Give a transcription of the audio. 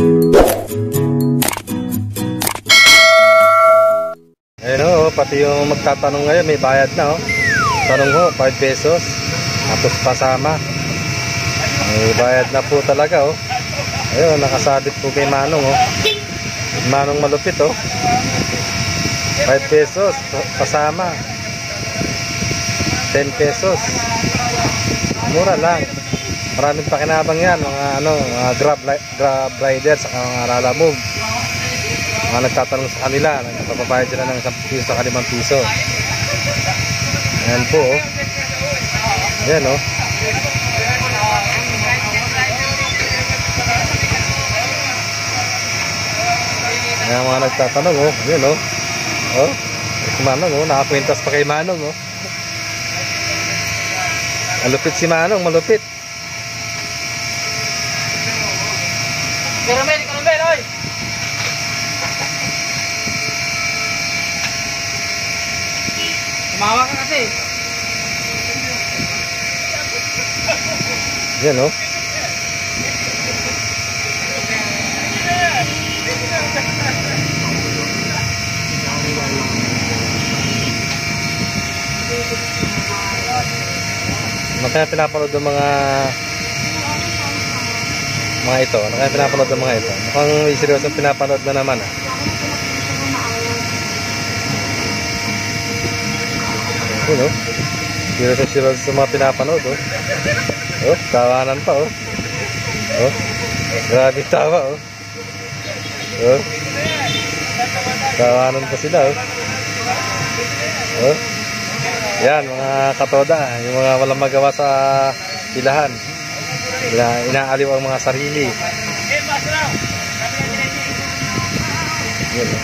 Ayun o, pati yung magtatanong ngayon may bayad na o. Tanong ho, 5 pesos. Tapos pasama. May bayad na po talaga o. Ayun, nakasabit po kay Manong o. Manong malupit o. 5 pesos pasama. 10 pesos. Mura lang. Maraming pakinabang yan, mga grab rider sa mga lalamove. Mga nagtatanong sa kanila, nagpapabayad sila ng 1 piso sa 5 piso. Ayan po oh. Ayan oh. Ayan mga nagtatanong oh. Ayan oh. Oh, si Manong oh, nakakwintas pa kay Manong oh. Malupit si Manong, malupit. Karamel, oy! Tumawa ka kasi. Yan o. Ano kaya pinapanood ng mga ito? Ano kaya pinapanood ng mga ito? Mukhang may seryosong pinapanood na naman ah. Yun oh. Seryoso sa mga pinapanood oh. Oh, tawanan pa oh. Oh. Grabe tawa oh. Oh. Tawanan pa sila oh. Oh. Yan mga katoda, yung mga walang magawa sa pilahan. Inaaliw ang mga sarili. Yan oh.